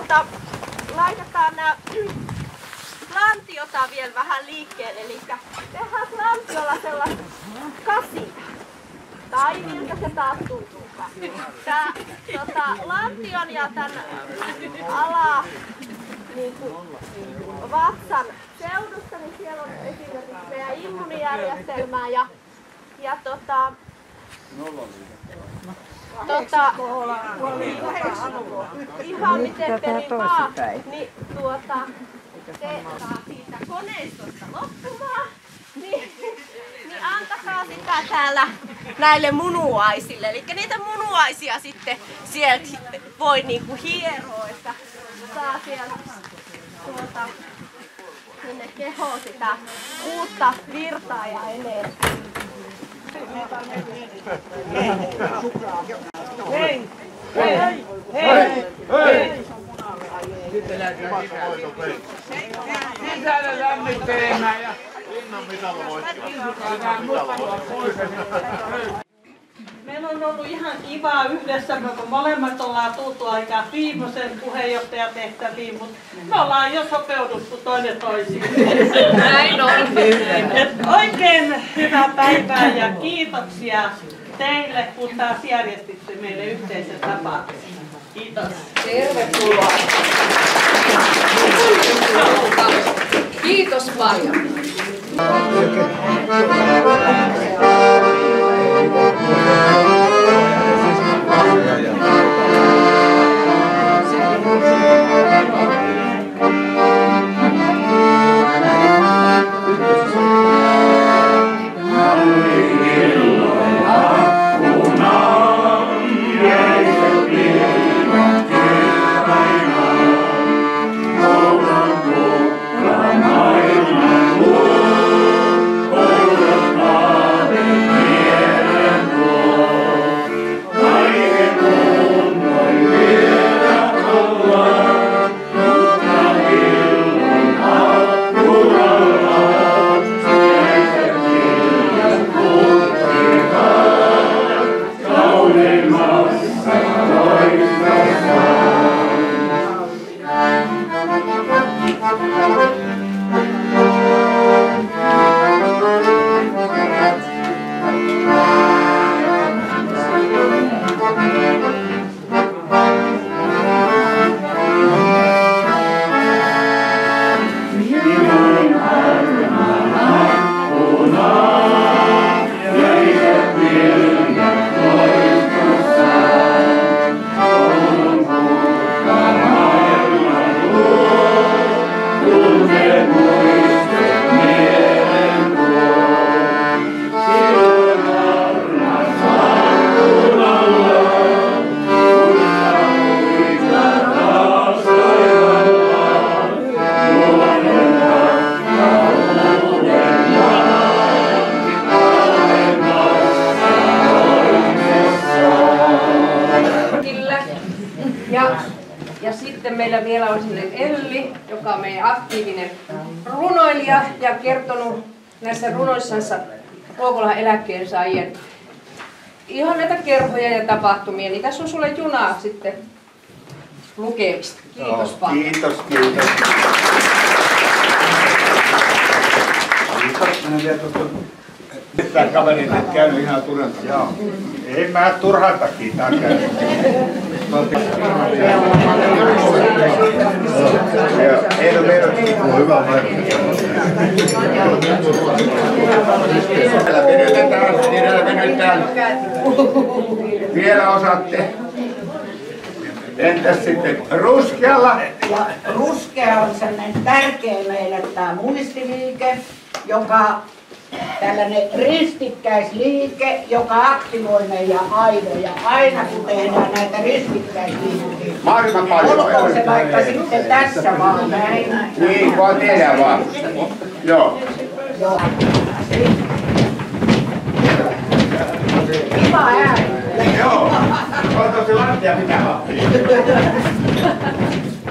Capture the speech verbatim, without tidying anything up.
tuota, laitetaan nämä lantiota vielä vähän liikkeelle. Eli tehdään lantiolla sellaista kasia. Tai miltä se taas tuntuu. Tää tota, lantion ja tämän ala niin kuin, vatsan seudusta, niin siellä on esimerkiksi meidän immuunijärjestelmää ja, ja tota, tota, ihan miten perin vaan, niin tuota, se saa siitä koneistosta loppumaan. Niin, niin antakaa sitä täällä näille munuaisille. Eli niitä munuaisia sitten sieltä voi niinku hieroa, että saa sieltä tuota, sinne kehoon sitä uutta virtaa ja energiaa. Hei! Hei! Hei! Hei! Sitten lähdetään sisälle lämmittelemään ja Linnan mitalla voit. Meillä on ollut ihan kivaa yhdessä, kun molemmat ollaan tultu aika viimeisen puheenjohtajatehtäviin, mutta me ollaan jo sopeuduttu toinen toisiin. Näin on. Oikein hyvää päivää ja kiitoksia teille, kun taas järjestitte meille yhteisen tapaamisen. Kiitos. Tervetuloa. Kiitos paljon. Ja sitten meillä vielä on sinne Elli, joka on meidän aktiivinen runoilija ja kertonut näissä runoissansa Kouvolan eläkkeensaajien ihan näitä kerhoja ja tapahtumia. Niin tässä on sulle junaa sitten lukemista. Kiitos no, paljon. Kiitos, kiitos. Kiitos. Mennään vielä tuosta. Tämä kaveri on käynyt ihan turhantakin. Joo. Ei mä turhantakin tää käynyt. Ei ole meidän hyvä paikka. Täällä venytetään, täällä venytetään. Vielä osaatte. Entäs sitten ruskealla? Ja ruskea on sellainen tärkeä meille tämä muistiliike, joka tällainen ristikkäisliike, joka aktivoi meidän aivoja aina kun tehdään näitä ristikkäisliikkeitä. Mahdollisimman paljon. Olkoon se vaikka sitten tässä vaan näin. Niin, vaan tehdään vaan. Joo. Joo. Kiva ääni. Joo. Oletko se lattia pitää vahtia?